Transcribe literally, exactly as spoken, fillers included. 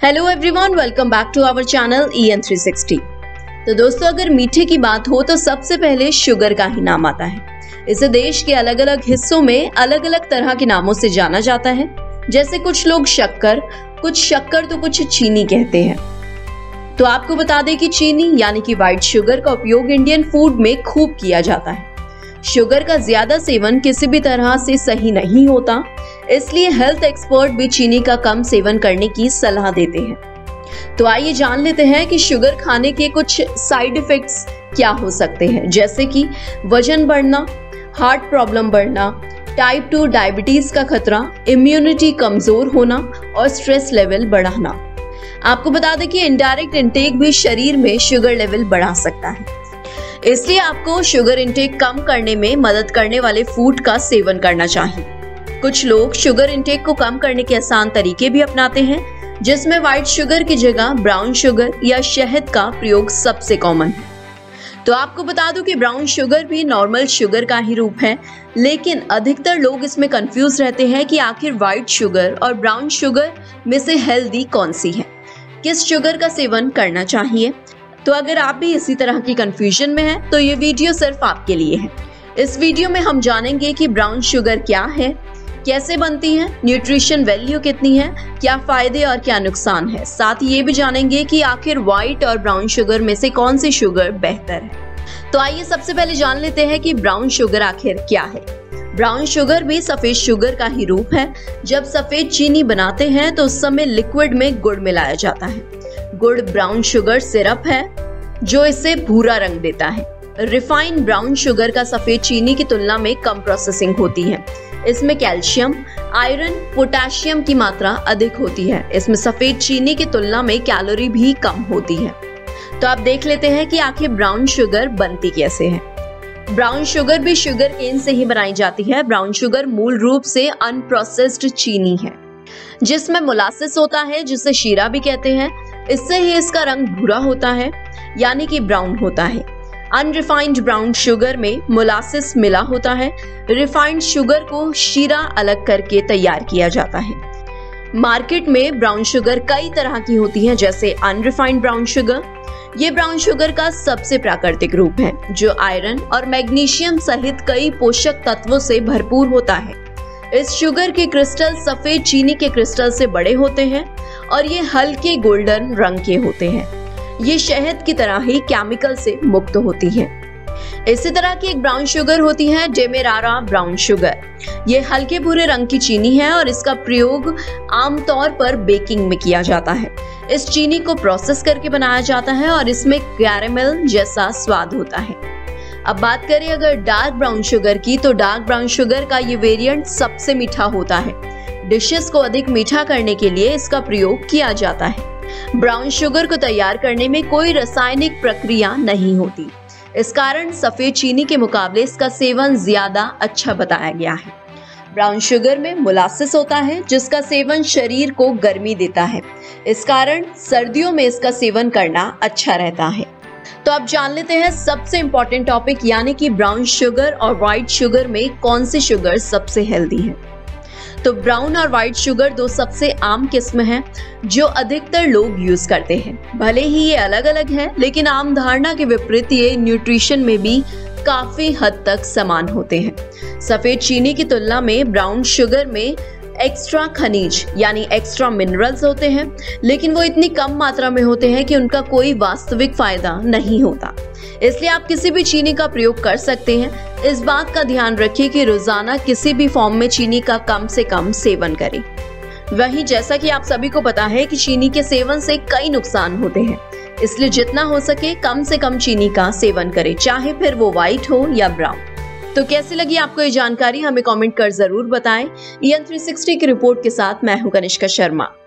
Hello everyone, welcome back to our channel E N three sixty. तो दोस्तों, अगर मीठे की बात हो तो सबसे पहले शुगर का ही नाम आता है। इसे देश के अलग अलग हिस्सों में अलग अलग तरह के नामों से जाना जाता है। जैसे कुछ लोग शक्कर, कुछ शक्कर तो कुछ चीनी कहते हैं। तो आपको बता दें कि चीनी यानी कि व्हाइट शुगर का उपयोग इंडियन फूड में खूब किया जाता है। शुगर का ज्यादा सेवन किसी भी तरह से सही नहीं होता, इसलिए हेल्थ एक्सपर्ट भी चीनी का कम सेवन करने की सलाह देते हैं। तो आइए जान लेते हैं कि शुगर खाने के कुछ साइड इफेक्ट्स क्या हो सकते हैं, जैसे कि वजन बढ़ना, हार्ट प्रॉब्लम बढ़ना, टाइप टू डायबिटीज का खतरा, इम्यूनिटी कमजोर होना और स्ट्रेस लेवल बढ़ाना। आपको बता दें कि इनडायरेक्ट इंटेक भी शरीर में शुगर लेवल बढ़ा सकता है, इसलिए आपको शुगर इंटेक कम करने में मदद करने वाले फूड का सेवन करना चाहिए। कुछ लोग शुगर इंटेक को कम करने के आसान तरीके भी अपनाते हैं, जिसमें व्हाइट शुगर की जगह ब्राउन शुगर या शहद का प्रयोग सबसे कॉमन है। तो आपको बता दूं कि ब्राउन शुगर भी नॉर्मल शुगर का ही रूप है, लेकिन अधिकतर लोग इसमें कंफ्यूज रहते हैं कि आखिर व्हाइट शुगर और ब्राउन शुगर में से हेल्दी कौन सी है, किस शुगर का सेवन करना चाहिए। तो अगर आप भी इसी तरह की कंफ्यूजन में हैं, तो ये वीडियो सिर्फ आपके लिए है। इस वीडियो में हम जानेंगे कि ब्राउन शुगर क्या है, कैसे बनती है, न्यूट्रिशन वैल्यू कितनी है, क्या फायदे और क्या नुकसान है। साथ ही ये भी जानेंगे कि आखिर व्हाइट और ब्राउन शुगर में से कौन सी शुगर बेहतर है। तो आइए सबसे पहले जान लेते हैं कि ब्राउन शुगर आखिर क्या है। ब्राउन शुगर भी सफेद शुगर का ही रूप है। जब सफेद चीनी बनाते हैं तो उस समय लिक्विड में गुड़ मिलाया जाता है। गुड़ ब्राउन शुगर सिरप है जो इसे भूरा रंग देता है। रिफाइंड ब्राउन शुगर का सफेद चीनी की तुलना में कम प्रोसेसिंग होती है। इसमें कैल्शियम, आयरन, पोटेशियम की मात्रा अधिक होती है। इसमें सफेद चीनी की तुलना में कैलोरी भी कम होती है। तो आप देख लेते हैं कि आखिर ब्राउन शुगर बनती कैसे है। ब्राउन शुगर भी शुगर केन से ही बनाई जाती है। ब्राउन शुगर मूल रूप से अनप्रोसेस्ड चीनी है, जिसमें मोलासिस होता है, जिसे शीरा भी कहते हैं। इससे ही इसका रंग भूरा होता है, यानी कि ब्राउन होता है। अनरिफाइंड ब्राउन शुगर में मोलासिस मिला होता है। रिफाइंड शुगर को शीरा अलग करके तैयार किया जाता है। मार्केट में ब्राउन शुगर कई तरह की होती है, जैसे अनरिफाइंड ब्राउन शुगर। ये ब्राउन शुगर का सबसे प्राकृतिक रूप है, जो आयरन और मैग्नीशियम सहित कई पोषक तत्वों से भरपूर होता है। इस शुगर के क्रिस्टल सफेद चीनी के क्रिस्टल से बड़े होते हैं और ये हल्के गोल्डन रंग के होते हैं। ये शहद की तरह ही केमिकल से मुक्त होती है। इसी तरह की एक ब्राउन शुगर होती है डेमेरारा ब्राउन शुगर। ये हल्के भूरे रंग की चीनी है और इसका प्रयोग आमतौर पर बेकिंग में किया जाता है। इस चीनी को प्रोसेस करके बनाया जाता है और इसमें कैरेमल जैसा स्वाद होता है। अब बात करें अगर डार्क ब्राउन शुगर की, तो डार्क ब्राउन शुगर का ये वेरिएंट सबसे मीठा होता है। डिशेस को अधिक मीठा करने के लिए इसका प्रयोग किया जाता है। ब्राउन शुगर को तैयार करने में कोई रासायनिक प्रक्रिया नहीं होती। इस कारण सफेद चीनी के मुकाबले इसका सेवन ज्यादा अच्छा बताया गया है। ब्राउन शुगर में मोलासिस होता है, जिसका सेवन शरीर को गर्मी देता है। इस कारण सर्दियों में इसका सेवन करना अच्छा रहता है। तो अब जान लेते हैं सबसे इंपॉर्टेंट टॉपिक, यानी कि ब्राउन शुगर और व्हाइट शुगर में कौन सी शुगर सबसे हेल्दी है। तो ब्राउन और व्हाइट शुगर दो सबसे आम किस्म हैं जो अधिकतर लोग यूज करते हैं। भले ही ये अलग अलग है, लेकिन आम धारणा के विपरीत ये न्यूट्रिशन में भी काफी हद तक समान होते हैं। सफेद चीनी की तुलना में ब्राउन शुगर में एक्स्ट्रा खनिज यानी एक्स्ट्रा मिनरल्स होते हैं, लेकिन वो इतनी कम मात्रा में होते हैं कि उनका कोई वास्तविक फायदा नहीं होता। इसलिए आप किसी भी चीनी का प्रयोग कर सकते हैं। इस बात का ध्यान रखिए कि रोजाना किसी भी फॉर्म में चीनी का कम से कम सेवन करें। वहीं जैसा कि आप सभी को पता है कि चीनी के सेवन से कई नुकसान होते हैं, इसलिए जितना हो सके कम से कम चीनी का सेवन करें, चाहे फिर वो व्हाइट हो या ब्राउन। तो कैसी लगी आपको ये जानकारी, हमें कमेंट कर जरूर बताएं। ई एन थ्री सिक्सटी की रिपोर्ट के साथ मैं हूं कनिष्का शर्मा।